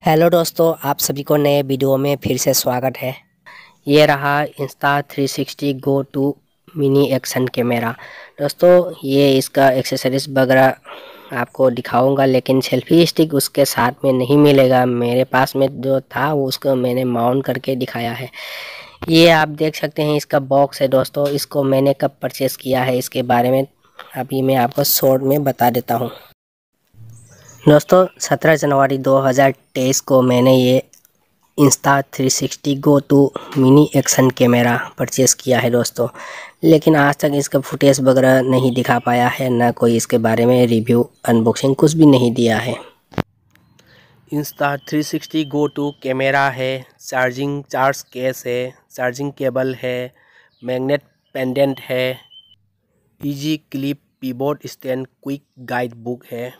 Hello दोस्तों, आप सभी को नए वीडियो में फिर से स्वागत है। ये रहा Insta360 go two mini action camera. दोस्तों, ये इसका एक्सेसरीज वगैरह आपको दिखाऊंगा, लेकिन सेल्फी स्टिक उसके साथ में नहीं मिलेगा। मेरे पास में जो था वो उसको मैंने माउंट करके दिखाया है। ये आप देख सकते हैं, इसका बॉक्स है दोस्तों। इसको मैंने कब परचेज़ किया है इसके बारे में अभी मैं आपको शॉर्ट में बता देता हूँ। दोस्तों, 17 जनवरी 2023 को मैंने ये Insta360 go two mini action camera purchase किया है दोस्तों, लेकिन आज तक इसका फुटेज वगैरह नहीं दिखा पाया है, ना कोई इसके बारे में रिव्यू अनबॉक्सिंग कुछ भी नहीं दिया है। Insta360 गो टू कैमरा है, चार्ज केस है, चार्जिंग केबल है, मैग्नेट पेंडेंट है, easy clip keyboard stand, quick guide book है।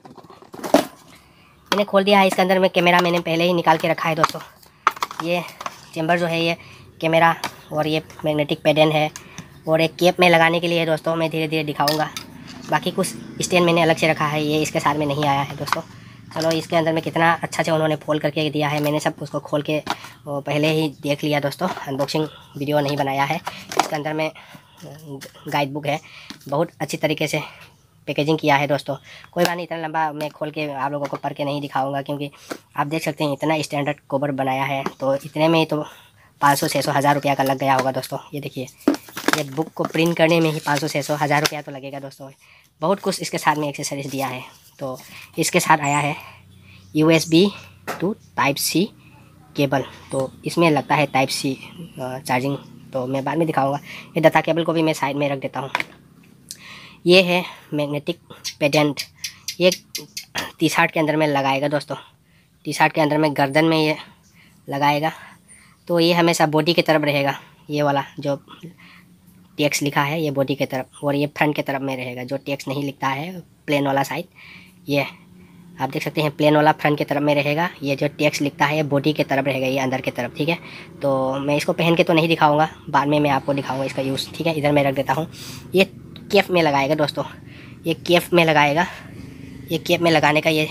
मैंने खोल दिया है। इसके अंदर में कैमरा मैंने पहले ही निकाल के रखा है दोस्तों। ये चैम्बर जो है ये कैमरा और ये मैग्नेटिक पेडेंट है और एक केप में लगाने के लिए है दोस्तों। मैं धीरे धीरे दिखाऊंगा। बाकी कुछ स्टैंड मैंने अलग से रखा है, ये इसके साथ में नहीं आया है दोस्तों। चलो, इसके अंदर में कितना अच्छा से उन्होंने फोल्ड करके दिया है। मैंने सब उसको खोल के पहले ही देख लिया दोस्तों, अनबॉक्सिंग वीडियो नहीं बनाया है। इसके अंदर में गाइड बुक है, बहुत अच्छी तरीके से पैकेजिंग किया है दोस्तों। कोई बात नहीं, इतना लंबा मैं खोल के आप लोगों को पढ़ के नहीं दिखाऊंगा, क्योंकि आप देख सकते हैं इतना स्टैंडर्ड कवर बनाया है, तो इतने में ही तो 500-600 हज़ार रुपया का लग गया होगा दोस्तों। ये देखिए, ये बुक को प्रिंट करने में ही 500-600 हज़ार रुपया तो लगेगा दोस्तों। बहुत कुछ इसके साथ में एक्सेसरीज दिया है। तो इसके साथ आया है USB टू Type-C केबल, तो इसमें लगता है Type-C चार्जिंग, तो मैं बाद में दिखाऊँगा। ये डाटा केबल को भी मैं साइड में रख देता हूँ। ये है मैग्नेटिक पेडेंट, ये टी शर्ट के अंदर में लगाएगा दोस्तों। टी शर्ट के अंदर में गर्दन में ये लगाएगा, तो ये हमेशा बॉडी की तरफ रहेगा। ये वाला जो टेक्स्ट लिखा है ये बॉडी की तरफ, और ये फ्रंट की तरफ में रहेगा। जो टेक्स्ट नहीं लिखता है प्लेन वाला साइड, ये आप देख सकते हैं प्लेन वाला फ्रंट की तरफ में रहेगा। ये जो टेक्स्ट लिखता है बॉडी की तरफ रहेगा, ये अंदर की तरफ। ठीक है, तो मैं इसको पहन के तो नहीं दिखाऊंगा, बाद में मैं आपको दिखाऊंगा इसका यूज़। ठीक है, इधर मैं रख देता हूँ। ये केफ में लगाएगा दोस्तों, ये केफ में लगाएगा। ये केफ में लगाने का ये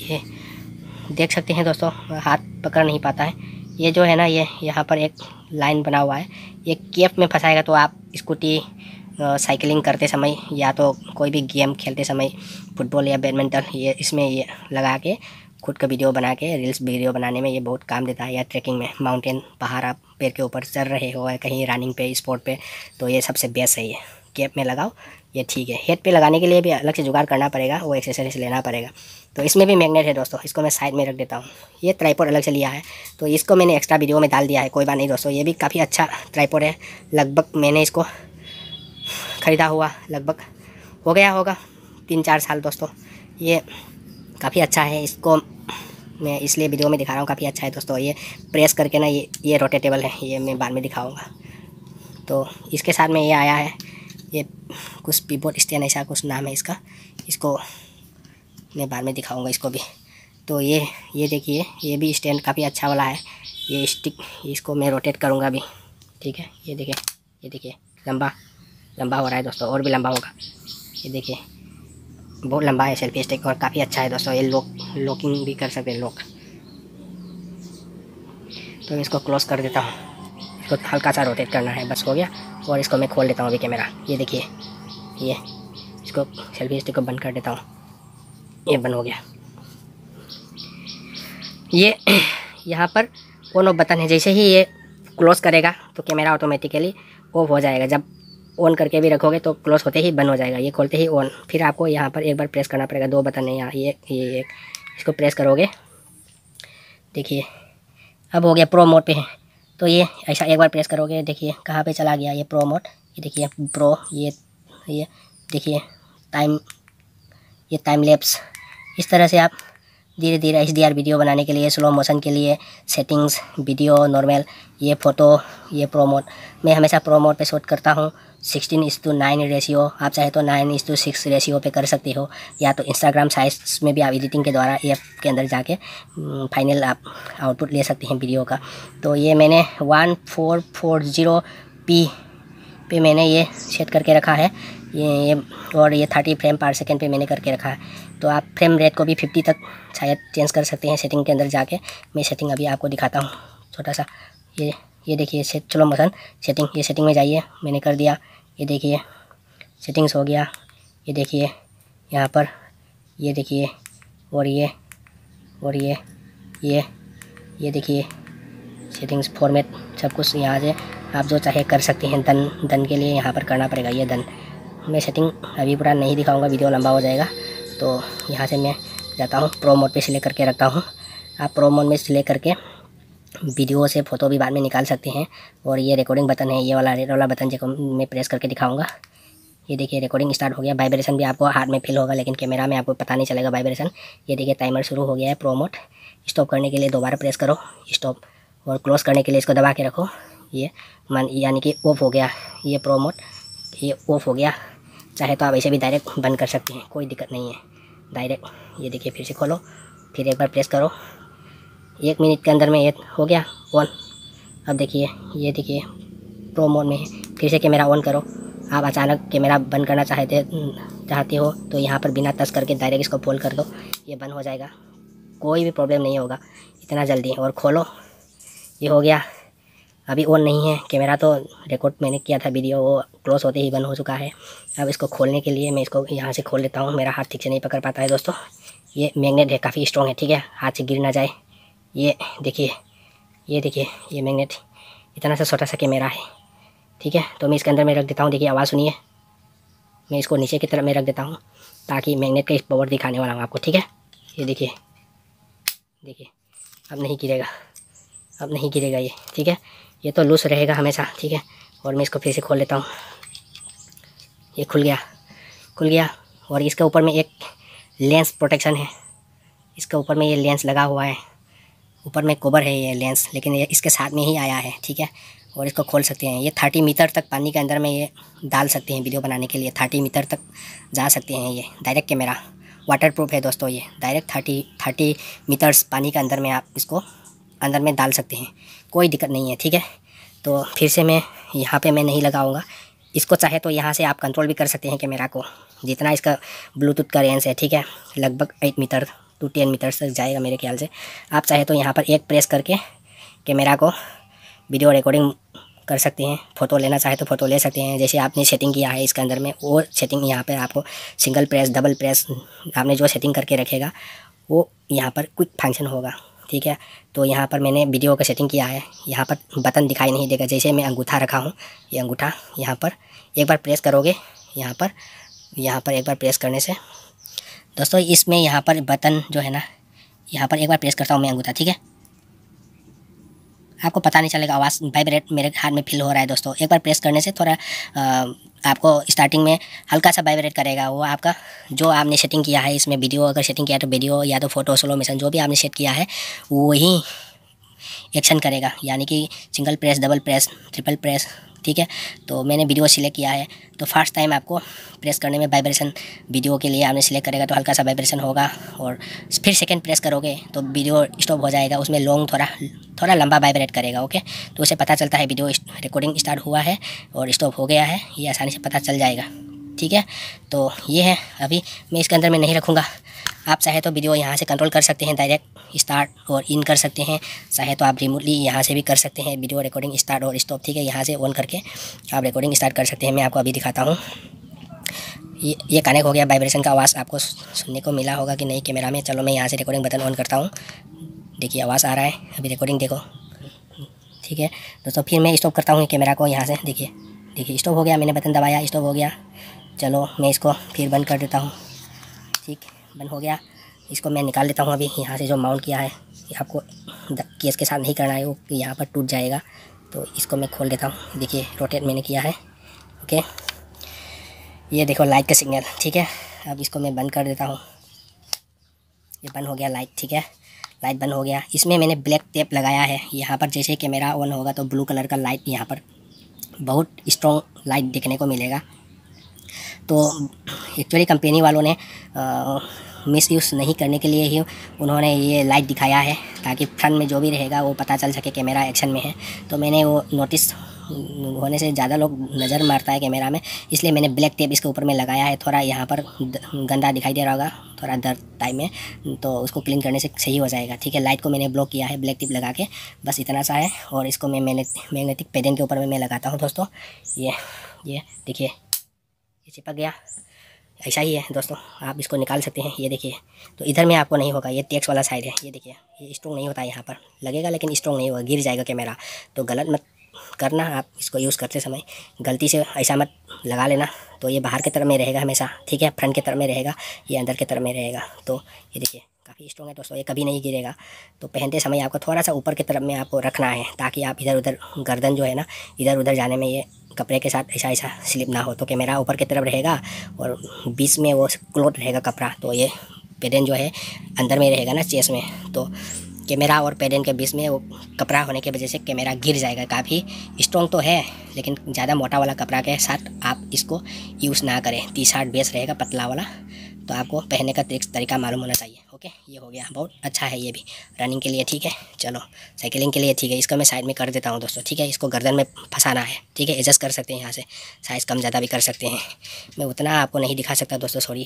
देख सकते हैं दोस्तों, हाथ पकड़ नहीं पाता है। ये जो है ना, ये यहाँ पर एक लाइन बना हुआ है। ये केफ में फंसाएगा, तो आप स्कूटी साइकिलिंग करते समय या तो कोई भी गेम खेलते समय, फुटबॉल या बैडमिंटन, ये इसमें ये लगा के खुद का वीडियो बना के रील्स वीडियो बनाने में ये बहुत काम देता है। या ट्रैकिंग में, माउंटेन पहाड़ आप पैर के ऊपर चढ़ रहे हो या कहीं रनिंग पे स्पॉट पे, तो ये सबसे बेस्ट है। ये कैप में लगाओ, ये ठीक है। हेड पे लगाने के लिए भी अलग से जुगाड़ करना पड़ेगा, वो एक्सेसरीज लेना पड़ेगा। तो इसमें भी मैग्नेट है दोस्तों, इसको मैं साइड में रख देता हूँ। ये ट्राइपॉड अलग से लिया है, तो इसको मैंने एक्स्ट्रा वीडियो में डाल दिया है। कोई बात नहीं दोस्तों, ये भी काफ़ी अच्छा ट्राइपॉड है। लगभग मैंने इसको ख़रीदा हुआ लगभग हो गया होगा 3-4 साल दोस्तों। ये काफ़ी अच्छा है, इसको मैं इसलिए वीडियो में दिखा रहा हूँ, काफ़ी अच्छा है दोस्तों। ये प्रेस करके ना, ये रोटेटेबल है, ये मैं बाद में दिखाऊँगा। तो इसके साथ में ये आया है, ये कुछ कीबोर्ड स्टैंड ऐसा कुछ नाम है इसका, इसको मैं बाद में दिखाऊंगा इसको भी। तो ये देखिए, ये भी स्टैंड काफ़ी अच्छा वाला है। ये स्टिक, इसको मैं रोटेट करूंगा अभी। ठीक है, ये देखिए लंबा हो रहा है दोस्तों, और भी लंबा होगा। ये देखिए, बहुत लंबा है सेल्फी स्टिक, और काफ़ी अच्छा है दोस्तों। ये लॉकिंग भी कर सकते हैं लोग। तो मैं इसको क्लोज कर देता हूँ, इसको हल्का सा रोटेट करना है, बस हो गया। और इसको मैं खोल देता हूँ अभी कैमरा। ये देखिए, ये इसको सेल्फी स्टिक को बंद कर देता हूँ, ये बंद हो गया। ये यहाँ पर ऑन ऑफ बटन है, जैसे ही ये क्लोज करेगा तो कैमरा ऑटोमेटिकली ऑफ हो जाएगा। जब ऑन करके भी रखोगे तो क्लोज होते ही बंद हो जाएगा, ये खोलते ही ऑन। फिर आपको यहाँ पर एक बार प्रेस करना पड़ेगा, 2 बटन है यहाँ, ये एक, इसको प्रेस करोगे, देखिए अब हो गया, प्रो मोड पे है। तो ये ऐसा एक बार प्रेस करोगे, देखिए कहाँ पे चला गया ये प्रो मोड। ये देखिए प्रो, ये देखिए टाइम लैप्स। इस तरह से आप धीरे धीरे HDR वीडियो बनाने के लिए, स्लो मोशन के लिए, सेटिंग्स, वीडियो नॉर्मल, ये फ़ोटो, ये प्रो मोड। मैं हमेशा प्रो मोड पे शूट करता हूँ। 16:9 रेशियो, आप चाहे तो 9:6 रेशियो पे कर सकते हो, या तो इंस्टाग्राम साइट्स में भी आप एडिटिंग के द्वारा ऐप के अंदर जाके फाइनल आप आउटपुट ले सकते हैं वीडियो का। तो ये मैंने 1440p पे मैंने ये सेट करके रखा है। ये और ये 30 फ्रेम पर सेकेंड पे मैंने करके रखा है। तो आप फ्रेम रेट को भी 50 तक शायद चेंज कर सकते हैं सेटिंग के अंदर जाके। मैं सेटिंग अभी आपको दिखाता हूँ छोटा सा। ये देखिए स्लो मोशन सेटिंग, ये सेटिंग में जाइए, मैंने कर दिया। ये देखिए सेटिंग्स हो गया, ये देखिए यहाँ पर, ये देखिए और ये देखिए सेटिंग्स फॉर्मेट सब कुछ यहाँ से आप जो चाहे कर सकते हैं। डन के लिए यहाँ पर करना पड़ेगा ये डन। मैं सेटिंग अभी पूरा नहीं दिखाऊंगा, वीडियो लंबा हो जाएगा। तो यहाँ से मैं जाता हूँ प्रो मोड पे सिलेक्ट करके रखता हूँ। आप प्रो मोड में सिलेक्ट करके वीडियो से फ़ोटो भी बाद में निकाल सकते हैं। और ये रिकॉर्डिंग बटन है, ये वाला रेड वाला बटन जिसको मैं प्रेस करके दिखाऊंगा। ये देखिए रिकॉर्डिंग स्टार्ट हो गया। वाइब्रेशन भी आपको हाथ में फील होगा, लेकिन कैमरा में आपको पता नहीं चलेगा वाइब्रेशन। ये देखिए टाइमर शुरू हो गया है। प्रो मोड स्टॉप करने के लिए दोबारा प्रेस करो स्टॉप, और क्लोज़ करने के लिए इसको दबा के रखो। ये यानी कि ऑफ हो गया ये प्रो मोड, ये ऑफ हो गया। चाहे तो आप ऐसे भी डायरेक्ट बंद कर सकते हैं, कोई दिक्कत नहीं है डायरेक्ट। ये देखिए फिर से खोलो, फिर एक बार प्रेस करो, 1 मिनट के अंदर में ये हो गया ऑन। अब देखिए ये देखिए प्रो मोड में है। फिर से कैमरा ऑन करो। आप अचानक कैमरा बंद करना चाहते हो तो यहाँ पर बिना टच करके डायरेक्ट इसको फोल्ड कर दो, ये बंद हो जाएगा, कोई भी प्रॉब्लम नहीं होगा इतना जल्दी। और खोलो, ये हो गया। अभी ऑन नहीं है कैमरा, तो रिकॉर्ड मैंने किया था वीडियो, वो क्लोज होते ही बंद हो चुका है। अब इसको खोलने के लिए मैं इसको यहाँ से खोल लेता हूँ। मेरा हाथ ठीक से नहीं पकड़ पाता है दोस्तों। ये मैग्नेट है, काफ़ी स्ट्रॉन्ग है, ठीक है, हाथ से गिर ना जाए। ये देखिए ये मैग्नेट इतना सा छोटा सा कैमरा है, ठीक है। तो मैं इसके अंदर में रख देता हूँ। देखिए आवाज़ सुनिए, मैं इसको नीचे की तरफ में रख देता हूँ ताकि मैग्नेट का पावर दिखाने वाला हूँ आपको, ठीक है। ये देखिए अब नहीं गिरेगा ये, ठीक है। ये तो लूज रहेगा हमेशा, ठीक है। और मैं इसको फिर से खोल लेता हूँ। ये खुल गया। और इसके ऊपर में एक लेंस प्रोटेक्शन है, इसके ऊपर में ये लेंस लगा हुआ है, ऊपर में कवर है ये लेंस, लेकिन ये इसके साथ में ही आया है, ठीक है। और इसको खोल सकते हैं। ये 30 मीटर तक पानी के अंदर में ये डाल सकते हैं वीडियो बनाने के लिए, 30 मीटर तक जा सकते हैं। ये डायरेक्ट कैमरा वाटर प्रूफ है दोस्तों, ये डायरेक्ट 30 मीटर्स पानी के अंदर में आप इसको अंदर में डाल सकते हैं, कोई दिक्कत नहीं है, ठीक है। तो फिर से मैं यहाँ पे मैं नहीं लगाऊंगा इसको। चाहे तो यहाँ से आप कंट्रोल भी कर सकते हैं कैमरा को, जितना इसका ब्लूटूथ का रेंज है, ठीक है, लगभग 8 मीटर to 10 मीटर तक जाएगा मेरे ख्याल से। आप चाहे तो यहाँ पर एक प्रेस करके कैमरा को वीडियो रिकॉर्डिंग कर सकते हैं। फ़ोटो लेना चाहे तो फ़ोटो ले सकते हैं, जैसे आपने सेटिंग किया है इसके अंदर में। वो सेटिंग यहाँ पर आपको सिंगल प्रेस, डबल प्रेस, आपने जो सेटिंग करके रखेगा वो यहाँ पर क्विक फंक्शन होगा, ठीक है। तो यहाँ पर मैंने वीडियो का सेटिंग किया है। यहाँ पर बटन दिखाई नहीं देगा, जैसे मैं अंगूठा रखा हूँ, ये अंगूठा यहाँ पर एक बार प्रेस करोगे, यहाँ पर एक बार प्रेस करने से दोस्तों इसमें यहाँ पर बटन जो है ना, यहाँ पर एक बार प्रेस करता हूँ मैं अंगूठा, ठीक है। आपको पता नहीं चलेगा, आवाज़ वाइब्रेट मेरे हाथ में फील हो रहा है दोस्तों। एक बार प्रेस करने से थोड़ा आपको स्टार्टिंग में हल्का सा वाइब्रेट करेगा। वो आपका जो आपने सेटिंग किया है इसमें, वीडियो अगर सेटिंग किया है तो वीडियो या तो फोटो स्लो मोशन जो भी आपने सेट किया है वही एक्शन करेगा, यानी कि single press, double press, triple press, ठीक है। तो मैंने वीडियो सिलेक्ट किया है, तो फर्स्ट टाइम आपको प्रेस करने में वाइब्रेशन, वीडियो के लिए आपने सिलेक्ट करेगा तो हल्का सा वाइब्रेशन होगा, और फिर सेकंड प्रेस करोगे तो वीडियो स्टॉप हो जाएगा, उसमें लॉन्ग थोड़ा लंबा वाइब्रेट करेगा, ओके। तो उसे पता चलता है वीडियो रिकॉर्डिंग स्टार्ट हुआ है और स्टॉप हो गया है, ये आसानी से पता चल जाएगा, ठीक है। तो ये है, अभी मैं इसके अंदर में नहीं रखूँगा। आप चाहे तो वीडियो यहाँ से कंट्रोल कर सकते हैं, डायरेक्ट स्टार्ट और इन कर सकते हैं। चाहे तो आप रिमोटली यहाँ से भी कर सकते हैं वीडियो रिकॉर्डिंग स्टार्ट और स्टॉप, ठीक है। यहाँ से ऑन करके आप रिकॉर्डिंग स्टार्ट कर सकते हैं। मैं आपको अभी दिखाता हूँ। ये कनेक्ट हो गया, वाइब्रेशन का आवाज़ आपको सुनने को मिला होगा कि नहीं कैमरा में। चलो मैं यहाँ से रिकॉर्डिंग बटन ऑन करता हूँ, देखिए आवाज़ आ रहा है, अभी रिकॉर्डिंग देखो, ठीक है दोस्तों। फिर मैं स्टॉप करता हूँ कैमरा को यहाँ से, देखिए स्टॉप हो गया, मैंने बटन दबाया, स्टॉप हो गया। चलो मैं इसको फिर बंद कर देता हूँ, ठीक, बंद हो गया। इसको मैं निकाल लेता हूँ अभी यहाँ से, जो माउंट किया है ये आपको केस के साथ नहीं करना है, वो यहाँ पर टूट जाएगा। तो इसको मैं खोल देता हूँ, देखिए रोटेट मैंने किया है, ओके। ये देखो लाइट का सिग्नल, ठीक है। अब इसको मैं बंद कर देता हूँ, ये बंद हो गया लाइट, ठीक है, लाइट बंद हो गया। इसमें मैंने ब्लैक टेप लगाया है यहाँ पर, जैसे कैमरा ऑन होगा तो ब्लू कलर का लाइट यहाँ पर बहुत स्ट्रॉन्ग लाइट देखने को मिलेगा। तो एक्चुअली कंपनी वालों ने मिस यूज़ नहीं करने के लिए ही उन्होंने ये लाइट दिखाया है, ताकि फ्रंट में जो भी रहेगा वो पता चल सके कैमरा एक्शन में है। तो मैंने वो नोटिस होने से ज़्यादा लोग नज़र मारता है कैमरा में, इसलिए मैंने ब्लैक टेप इसके ऊपर में लगाया है। थोड़ा यहाँ पर गंदा दिखाई दे रहा होगा, थोड़ा दर्द टाइम में, तो उसको क्लीन करने से सही हो जाएगा। ठीक है, लाइट को मैंने ब्लॉक किया है ब्लैक टेप लगा के, बस इतना सा है। और इसको मैं मैग्नेटिक पैडल के ऊपर में मैं लगाता हूँ दोस्तों। ये देखिए, ये चिपक गया। ऐसा ही है दोस्तों, आप इसको निकाल सकते हैं। ये देखिए, तो इधर में आपको नहीं होगा, ये टैक्स वाला साइड है। ये देखिए, ये स्ट्रॉन्ग नहीं होता है, यहाँ पर लगेगा लेकिन स्ट्रॉन्ग नहीं होगा, गिर जाएगा कैमरा। तो गलत मत करना, आप इसको यूज़ करते समय गलती से ऐसा मत लगा लेना। तो ये बाहर की तरफ में रहेगा हमेशा, ठीक है, फ्रंट की तरफ में रहेगा, ये अंदर की तरफ में रहेगा। तो ये देखिए काफ़ी स्ट्रॉन्ग है दोस्तों, ये कभी नहीं गिरेगा। तो पहनते समय आपको थोड़ा सा ऊपर की तरफ में आपको रखना है, ताकि आप इधर उधर गर्दन जो है ना, इधर उधर जाने में ये कपड़े के साथ ऐसा स्लिप ना हो। तो कैमरा ऊपर की तरफ रहेगा और बीच में वो क्लोथ रहेगा कपड़ा, तो ये पैडल जो है अंदर में रहेगा ना चेस्ट में। तो कैमरा और पैडल के बीच में वो कपड़ा होने की वजह से कैमरा गिर जाएगा। काफ़ी स्ट्रॉन्ग तो है, लेकिन ज़्यादा मोटा वाला कपड़ा के साथ आप इसको यूज़ ना करें। टी-शर्ट बेस रहेगा पतला वाला, तो आपको पहनने का तरीका मालूम होना चाहिए। ओके, ये हो गया, बहुत अच्छा है ये भी रनिंग के लिए। ठीक है, चलो साइकिलिंग के लिए ठीक है। इसको मैं साइड में कर देता हूँ दोस्तों। ठीक है, इसको गर्दन में फंसाना है। ठीक है, एडजस्ट कर सकते हैं यहाँ से, साइज़ कम ज़्यादा भी कर सकते हैं। मैं उतना आपको नहीं दिखा सकता दोस्तों, सॉरी,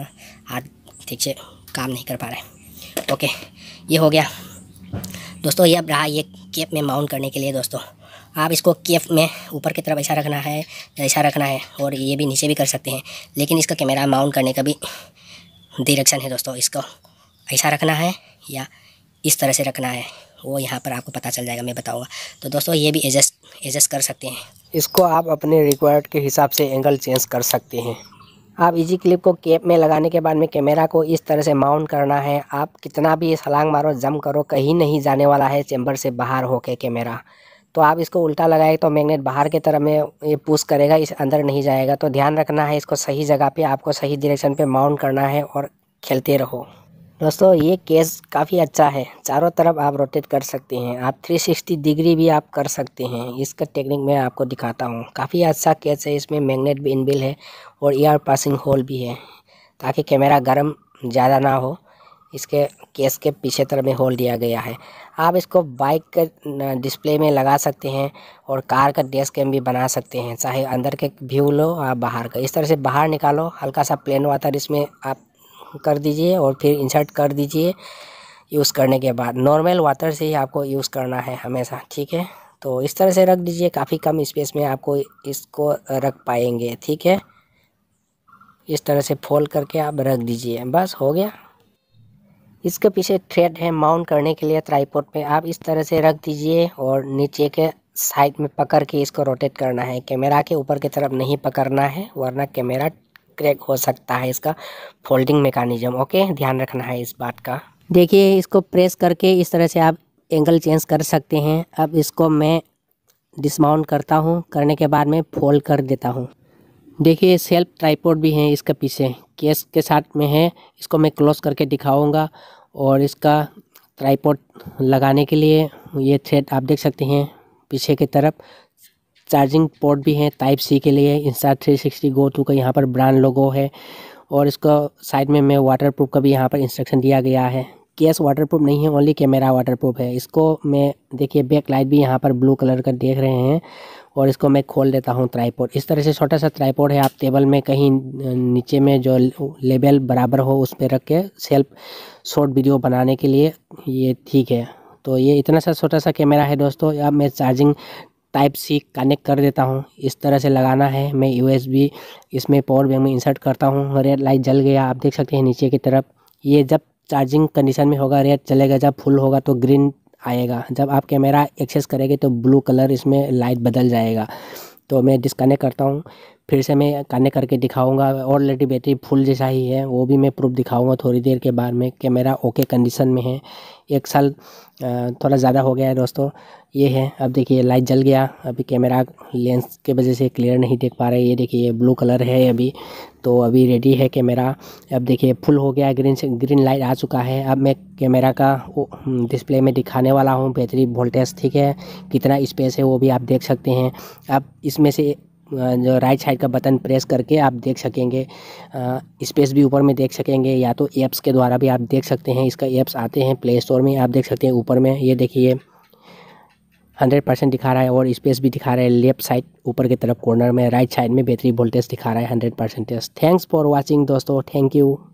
हाथ ठीक से काम नहीं कर पा रहा है। ओके, ये हो गया दोस्तों। ये अब रहा ये कैप में माउंट करने के लिए दोस्तों। आप इसको कैप में ऊपर की तरफ ऐसा रखना है, ऐसा रखना है, और ये भी नीचे भी कर सकते हैं। लेकिन इसका कैमरा माउंट करने का भी डायरेक्शन है दोस्तों। इसको ऐसा रखना है या इस तरह से रखना है, वो यहाँ पर आपको पता चल जाएगा, मैं बताऊँगा। तो दोस्तों ये भी एडजस्ट कर सकते हैं। इसको आप अपने रिक्वायर्ड के हिसाब से एंगल चेंज कर सकते हैं। आप इजी क्लिप को कैप में लगाने के बाद में कैमरा को इस तरह से माउंट करना है। आप कितना भी छलांग मारो, जंप करो, कहीं नहीं जाने वाला है चैम्बर से बाहर होके कैमरा। तो आप इसको उल्टा लगाए तो मैग्नेट बाहर की तरफ में ये पुश करेगा, इस अंदर नहीं जाएगा। तो ध्यान रखना है, इसको सही जगह पे आपको सही डायरेक्शन पे माउंट करना है और खेलते रहो दोस्तों। ये केस काफ़ी अच्छा है, चारों तरफ आप रोटेट कर सकते हैं, आप 360 डिग्री भी आप कर सकते हैं। इसका टेक्निक मैं आपको दिखाता हूँ। काफ़ी अच्छा केस है, इसमें मैग्नेट भी इनबिल्ट है और एयर पासिंग होल भी है, ताकि कैमरा गर्म ज़्यादा ना हो। इसके केस के पीछे तरफ में होल दिया गया है। आप इसको बाइक के डिस्प्ले में लगा सकते हैं और कार का डैश कैम भी बना सकते हैं, चाहे अंदर के व्यू लो आप बाहर का। इस तरह से बाहर निकालो, हल्का सा प्लेन वाटर इसमें आप कर दीजिए और फिर इंसर्ट कर दीजिए। यूज़ करने के बाद नॉर्मल वाटर से ही आपको यूज़ करना है हमेशा, ठीक है। तो इस तरह से रख दीजिए, काफ़ी कम स्पेस में आपको इसको रख पाएंगे, ठीक है। इस तरह से फोल्ड करके आप रख दीजिए, बस हो गया। इसके पीछे थ्रेड है माउंट करने के लिए ट्राइपॉड पे, आप इस तरह से रख दीजिए और नीचे के साइड में पकड़ के इसको रोटेट करना है। कैमरा के ऊपर की तरफ नहीं पकड़ना है, वरना कैमरा क्रैक हो सकता है। इसका फोल्डिंग मैकेनिज्म, ओके, ध्यान रखना है इस बात का। देखिए, इसको प्रेस करके इस तरह से आप एंगल चेंज कर सकते हैं। अब इसको मैं डिसमाउंट करता हूँ, करने के बाद में फोल्ड कर देता हूँ। देखिए, सेल्फ ट्राइपॉड भी है इसके पीछे, केस के साथ में है। इसको मैं क्लोज करके दिखाऊंगा। और इसका ट्राइपॉड लगाने के लिए ये थ्रेड आप देख सकते हैं पीछे की तरफ। चार्जिंग पोर्ट भी है टाइप सी के लिए। इंस्टा 360 गो टू का यहाँ पर ब्रांड लोगो है। और इसका साइड में मैं वाटरप्रूफ का भी यहाँ पर इंस्ट्रक्शन दिया गया है। केस वाटरप्रूफ नहीं है, ओनली कैमरा वाटरप्रूफ है। इसको मैं देखिए बैक लाइट भी यहाँ पर ब्लू कलर का देख रहे हैं। और इसको मैं खोल देता हूँ ट्राइपॉड। इस तरह से छोटा सा ट्राइपॉड है, आप टेबल में कहीं नीचे में जो लेवल बराबर हो उस पर रख के सेल्फ शॉर्ट वीडियो बनाने के लिए ये ठीक है। तो ये इतना सा छोटा सा कैमरा है दोस्तों। अब मैं चार्जिंग टाइप सी कनेक्ट कर देता हूँ। इस तरह से लगाना है। मैं USB इसमें पावर बैंक में इंसर्ट करता हूँ। रेड लाइट जल गया, आप देख सकते हैं नीचे की तरफ। ये जब चार्जिंग कंडीशन में होगा रेड चलेगा, जब फुल होगा तो ग्रीन आएगा। जब आप कैमरा एक्सेस करेंगे तो ब्लू कलर इसमें लाइट बदल जाएगा। तो मैं डिस्कनेक्ट करता हूँ, फिर से मैं कनेक्ट करके दिखाऊंगा। ऑलरेडी बैटरी फुल जैसा ही है, वो भी मैं प्रूफ दिखाऊंगा थोड़ी देर के बाद में। कैमरा ओके कंडीशन में है। 1 साल थोड़ा ज़्यादा हो गया है दोस्तों। ये है, अब देखिए लाइट जल गया। अभी कैमरा लेंस के वजह से क्लियर नहीं देख पा रहे। ये देखिए ये ब्लू कलर है अभी। तो अभी रेडी है कैमरा। अब देखिए फुल हो गया, ग्रीन लाइट आ चुका है। अब मैं कैमरा का डिस्प्ले में दिखाने वाला हूँ बैटरी वोल्टेज, ठीक है, कितना स्पेस है वो भी आप देख सकते हैं। अब इसमें से जो राइट साइड का बटन प्रेस करके आप देख सकेंगे, स्पेस भी ऊपर में देख सकेंगे, या तो ऐप्स के द्वारा भी आप देख सकते हैं। इसका ऐप्स आते हैं प्ले स्टोर में, आप देख सकते हैं ऊपर में। ये देखिए 100% दिखा रहा है और स्पेस भी दिखा रहा है। लेफ्ट साइड ऊपर की तरफ कॉर्नर में, राइट साइड में बैटरी वोल्टेज दिखा रहा है 100%। थैंक्स फॉर वॉचिंग दोस्तों, थैंक यू।